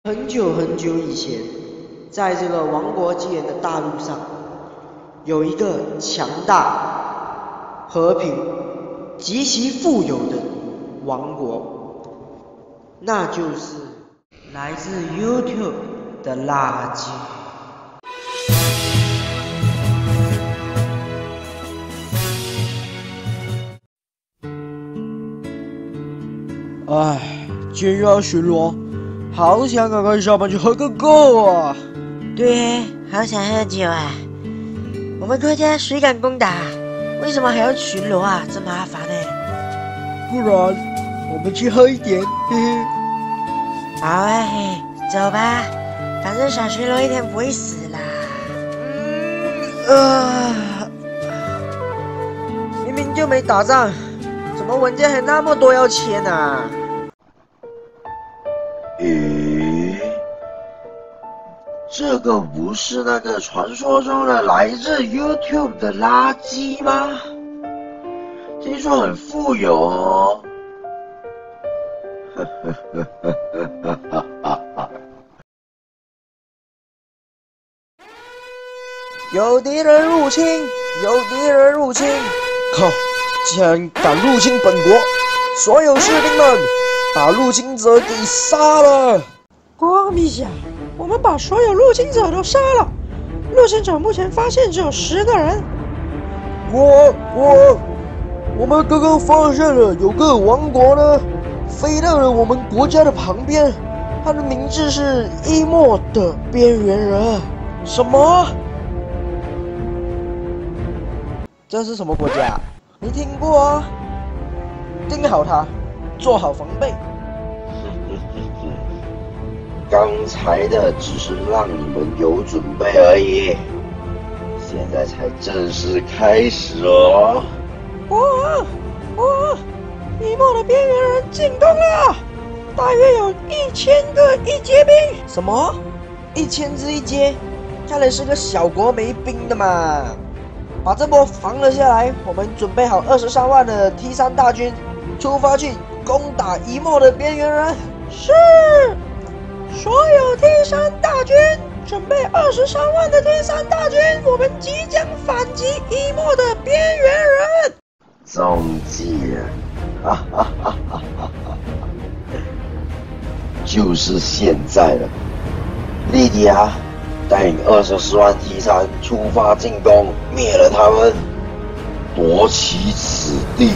很久很久以前，在这个王国纪元的大陆上，有一个强大、和平、极其富有的王国，那就是来自 YouTube 的垃圾。唉，今天又要巡逻，好想赶快下班去喝个够啊！ 对，好想喝酒啊！我们国家谁敢攻打？为什么还要巡逻啊？这麻烦呢？ 不然我们去喝一点，嘿嘿。 好啊，嘿，走吧，反正少巡逻一天不会死啦。 明明就没打仗，怎么文件还那么多要签啊？ 咦，这个不是那个传说中的来自 YouTube 的垃圾吗？听说很富有哦。 有敌人入侵！有敌人入侵！靠！竟然敢入侵本国！所有士兵们，把入侵者给杀了！ 国王陛下，我们把所有入侵者都杀了。入侵者目前发现只有10个人。 我们刚刚发现了有个王国呢，飞到了我们国家的旁边，它的名字是伊莫的边缘人。什么？这是什么国家？没听过啊！盯好它，做好防备。 刚才的只是让你们有准备而已，现在才正式开始哦。 国王，伊莫的边缘人进攻了，大约有1000个一阶兵。 什么？1000只一阶？看来是个小国没兵的嘛。把这波防了下来，我们准备好23万的 T3 大军，出发去攻打伊莫的边缘人。 是，所有 T3 大军准备23万的 T3 大军，我们即将反击伊莫的边缘人。 中计了，就是现在了，莉迪亚。带领24万 T3 出发进攻，灭了他们，夺其此地。